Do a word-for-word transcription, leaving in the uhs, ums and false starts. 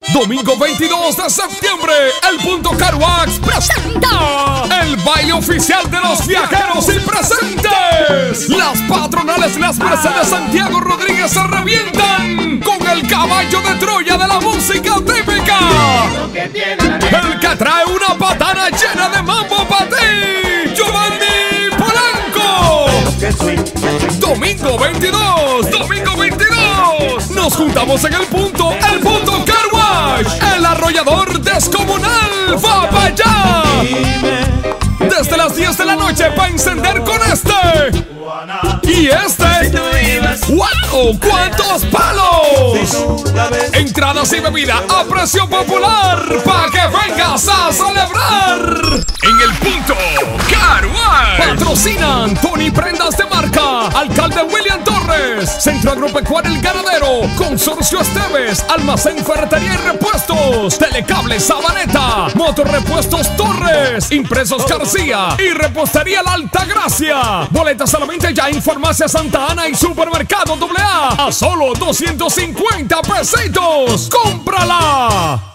Domingo veintidós de septiembre, el Punto Car Wax presenta el baile oficial de los viajeros y presentes. Las patronales y las Mercedes Santiago Rodríguez se revientan con el caballo de Troya de la música típica. El que trae una patana llena de mambo para ti, Giovanni Polanco. Domingo veintidós, domingo veintidós. Nos juntamos en el punto, el Punto Car Wash. El arrollador descomunal va para allá. Desde las diez de la noche para encender con este y este. ¡Wow! ¡Cuántos palos! Entradas y bebida a precio popular para que vengas a celebrar. En el Punto Car Wash patrocinan Tony Prendas de Marca, Alcalde William Torres, Centro Agropecuario El Ganadero, Consorcio Esteves, Almacén Ferretería y Repuestos, Telecable Sabaneta, Motorrepuestos Torres, Impresos García y Repostería La Altagracia. Boletas solamente ya en Farmacia Santa Ana y Supermercado doble A a solo doscientos cincuenta pesitos. ¡Cómprala!